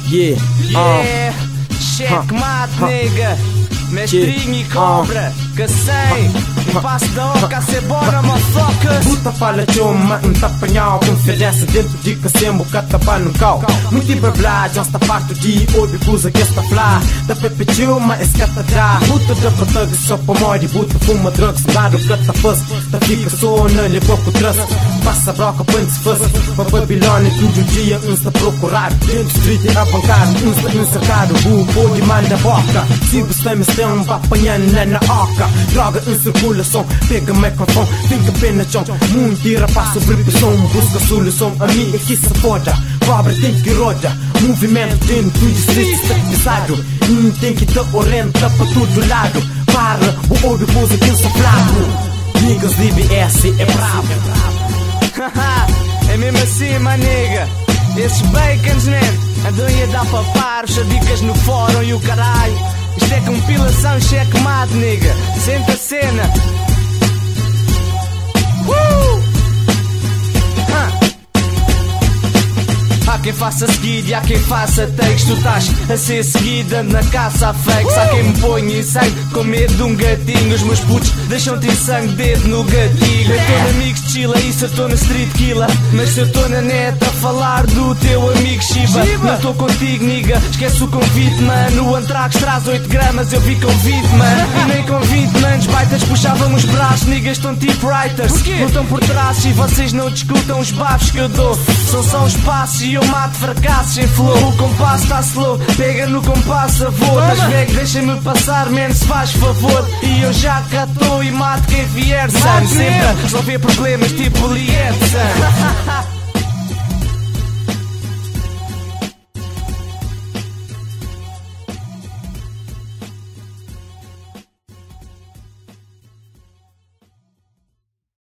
Yeah, checkmate, nigga. Mestrinho e cobra, que sei. E passo da oca a ser bona, motherfucker. puta fala chuma, tapanhau. Confiança dentro de cacembo, catapa no cal. Muito blá, já está parte de outra coisa que está flá. Da pepe chuma, escata já. Puta da protag, só para morrer. Puta fuma drugs, lado cata fuzz. Da fica só, não lhe pouco trust. Passa broca, põe se fuzz. Para Babilônia, todo dia, uns está procurar. Dentro street a bancar, uns está encercado. Pode manda boca. Se você me tem um apanhando na oca. Droga em circulação, pega microfone, fica pé no chão. Mentira para sobrepressão, busca solução. A mim é que se foda, pobre tem que roda. Movimento dentro do distrito está pesado. Tem que dar orienta para todo lado. Para, o ouro coisa que soprado. Niggas DBS é bravo. É mesmo assim, maniga. Esses bacons, né? Andam a dar paparos, dicas no fórum e o caralho. Isto é compilação, checkmate, nigga. Senta a cena. Há quem faça seguido e há quem faça takes. Tu estás a ser seguida na caça a fakes. Há quem me ponha em sangue com medo de um gatinho. Os meus putos deixam-te em sangue, dedo no gatilho. Eu estou na Amigos de Chila, isso eu estou na Street Killa. Mas se eu estou na net a falar do teu amigo Shiba, não estou contigo, nigga, esquece o convite, mano. O Antrax traz 8 gramas, eu vi convite, mano. E nem com 20 anos, baitas puxavam os braços. Niggas estão tipo writers, não estão por trás. E vocês não discutam os bafos que eu dou. São só os passos e eu mato fracassos em flow. O compasso está slow, pega no compasso, avô. Das vegas, deixem-me passar, menos se faz favor. E eu já cá estou e mato quem vier, son. Sempre resolver problemas tipo Lietza.